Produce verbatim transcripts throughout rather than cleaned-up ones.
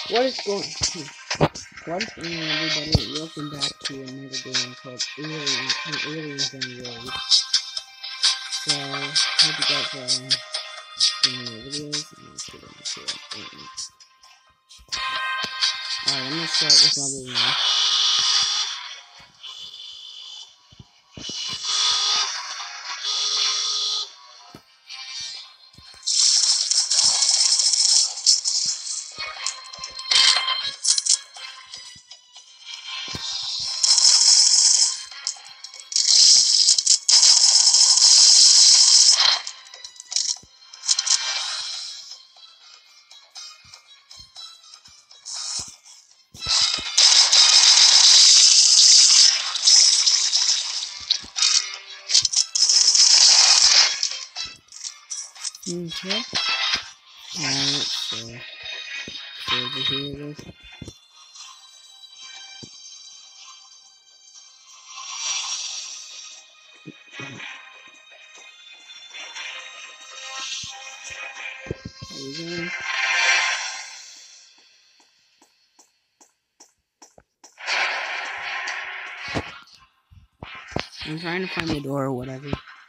What is going What's going on, everybody? Welcome back to another game called Alien, Aliens Unrailed. So, hope you guys are enjoying the videos. I'm gonna put them here. Alright, I'm gonna start with level one. Okay. Alright, so, so over here it is. There we go. I'm trying to find the door or whatever.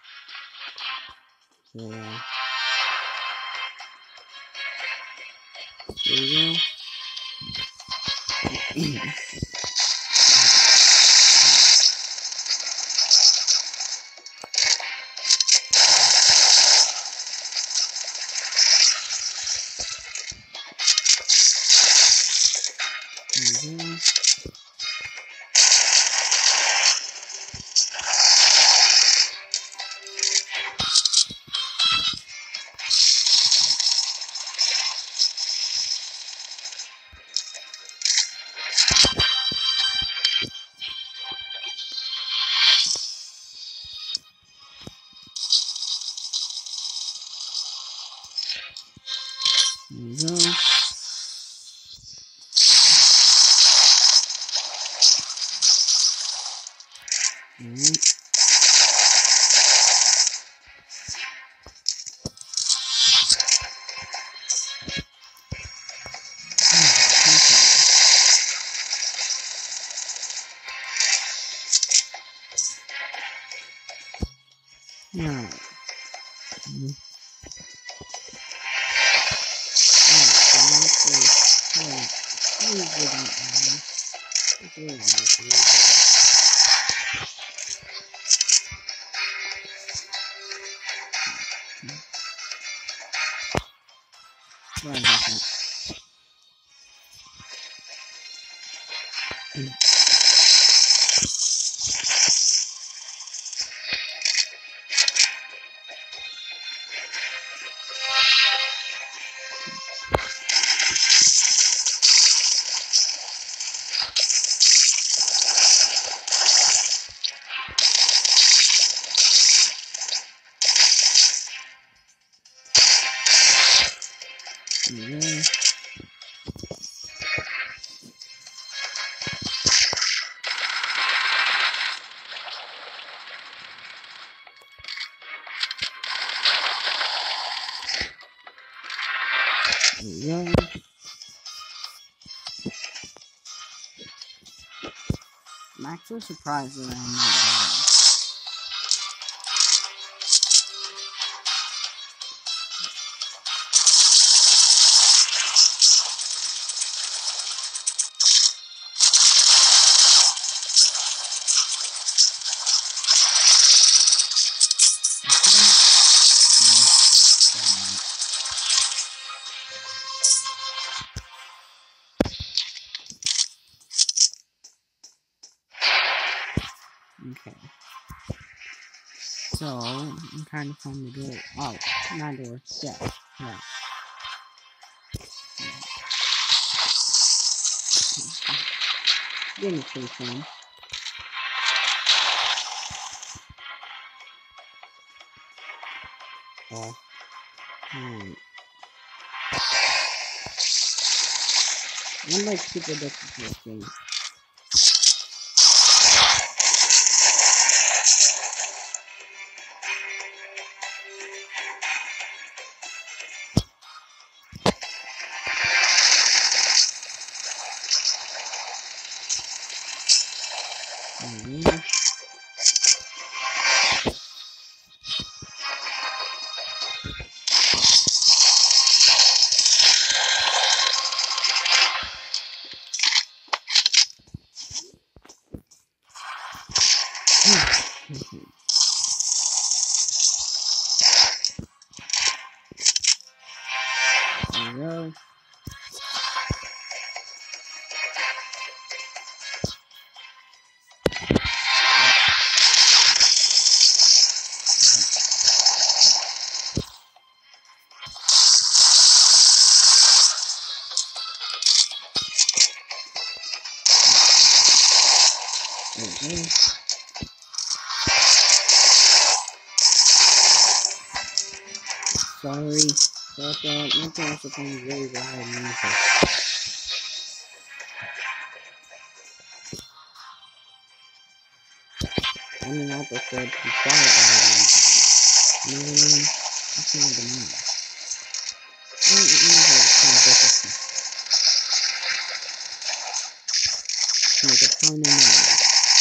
So, uh, there we go. Mm-hmm. There we go. Alright. Alright. Mm. Alright, so let's see. Alright. Please do that, man. It's really nice. Really good. Sorry about that. Yeah. Yeah. I'm actually surprised that I'm not dying. Okay. So, I'm trying to find the door. Oh, not door. Step. Yeah. Getting it pretty fun. Oh. Alright. I'm like super addicted to this game. Mm-hmm. There we go. Mm-hmm. Sorry, but uh, my parents are playing really loud music. I mean, I prefer to be quiet already. No, I can't even know. I don't know how to kind of different. Make a ton of noise.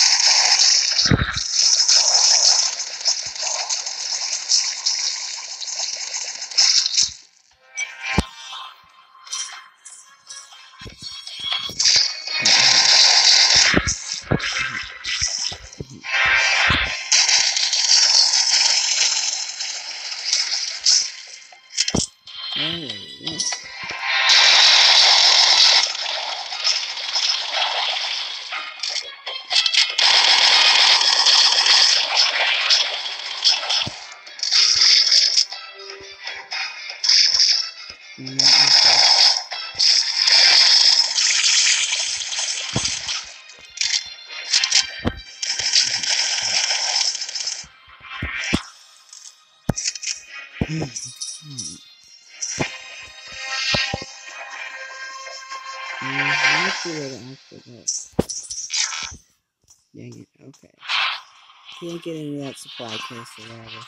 Oh, yeah. Mm, okay. Mm, let's see where the actual goes. Dang it, okay. Can't get into that supply case or whatever.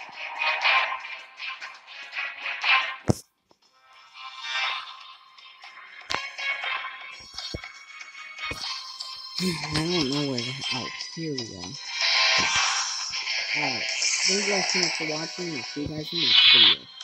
I don't know where the. Oh, here we go. Alright. Thank you guys so much for watching. See you guys in the next video.